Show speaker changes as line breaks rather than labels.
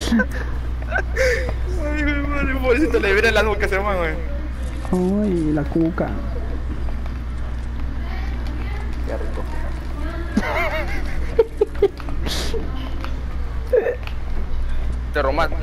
Ay, güey, madre, pobrecito, le viene el algo que se llama, güey.
Ay, la cuca.
Qué rico. Te román.